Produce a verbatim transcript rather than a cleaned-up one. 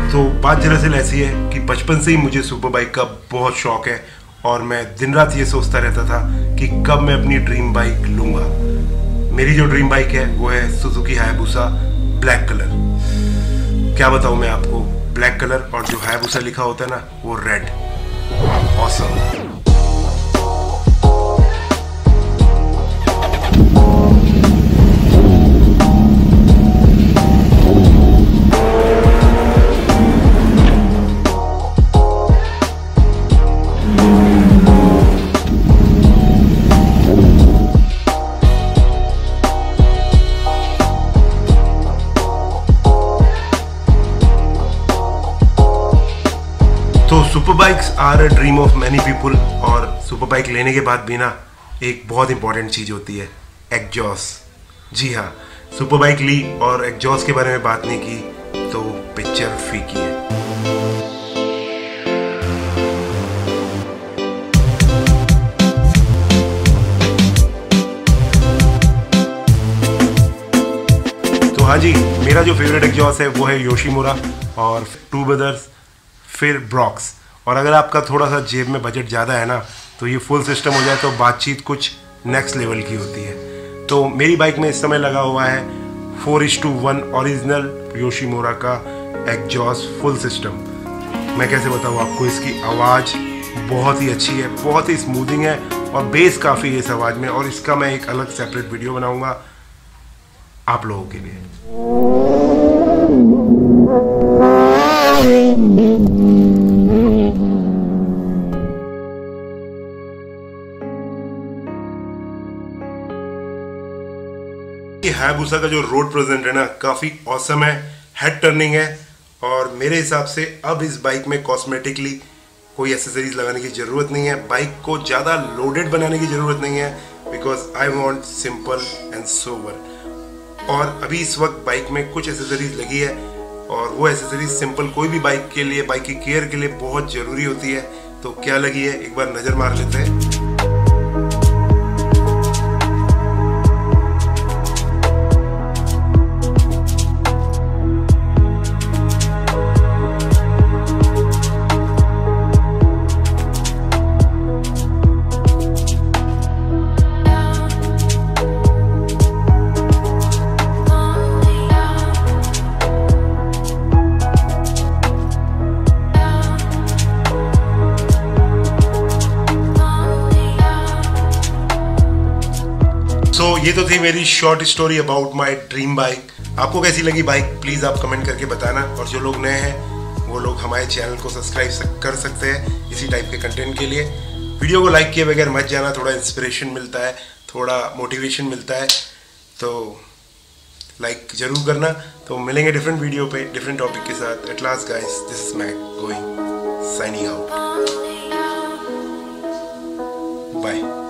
तो बात दरअसल ऐसी है कि बचपन से ही मुझे सुपर बाइक का बहुत शौक है और मैं दिन रात ये सोचता रहता था कि कब मैं अपनी ड्रीम बाइक लूँगा। मेरी जो ड्रीम बाइक है वो है सुजुकी हायाबुसा ब्लैक कलर। क्या बताऊँ मैं आपको, ब्लैक कलर और जो हायाबुसा लिखा होता है ना वो रेड। ऑसम। तो super bikes are a dream of many people और सुपर बाइक लेने के बाद भी ना एक बहुत इंपॉर्टेंट चीज़ होती है, एग्जॉस्ट। जी हाँ, सुपर बाइक ली और एग्जॉस्ट के बारे में बात नहीं की तो पिक्चर फीकी है। तो हाँ जी, मेरा जो फेवरेट एग्जॉस्ट है वो है योशीमुरा और टू ब्रदर्स, फिर ब्रॉक्स। और अगर आपका थोड़ा सा जेब में बजट ज़्यादा है ना तो ये फुल सिस्टम हो जाए तो बातचीत कुछ नेक्स्ट लेवल की होती है। तो मेरी बाइक में इस समय लगा हुआ है four is to one original Yoshimura का एग्जॉस्ट फुल सिस्टम। मैं कैसे बताऊँ आपको, इसकी आवाज़ बहुत ही अच्छी है, बहुत ही स्मूथिंग है और बेस काफ़ी है इस आवाज़ में। और इसका मैं एक अलग सेपरेट वीडियो बनाऊँगा आप लोगों के लिए। हायाबुसा का जो रोड प्रेजेंट है ना काफ़ी ऑसम है, हेड टर्निंग है और मेरे हिसाब से अब इस बाइक में कॉस्मेटिकली कोई एसेसरीज लगाने की ज़रूरत नहीं है। बाइक को ज़्यादा लोडेड बनाने की ज़रूरत नहीं है, because I want simple and sober. और अभी इस वक्त बाइक में कुछ एसेसरीज लगी है और वो एसेसरीज सिंपल कोई भी बाइक के लिए, बाइक की केयर के लिए बहुत ज़रूरी होती है। तो क्या लगी है एक बार नज़र मार लेते हैं। सो so, ये तो थी मेरी short story about my dream bike. आपको कैसी लगी बाइक प्लीज़ आप कमेंट करके बताना। और जो लोग नए हैं वो लोग हमारे चैनल को सब्सक्राइब कर सकते हैं इसी टाइप के कंटेंट के लिए। वीडियो को लाइक किए बगैर मत जाना, थोड़ा इंस्पिरेशन मिलता है, थोड़ा मोटिवेशन मिलता है, तो लाइक ज़रूर करना। तो मिलेंगे डिफरेंट वीडियो पे डिफरेंट टॉपिक के साथ। At last guys, this is Mac going signing out. Bye.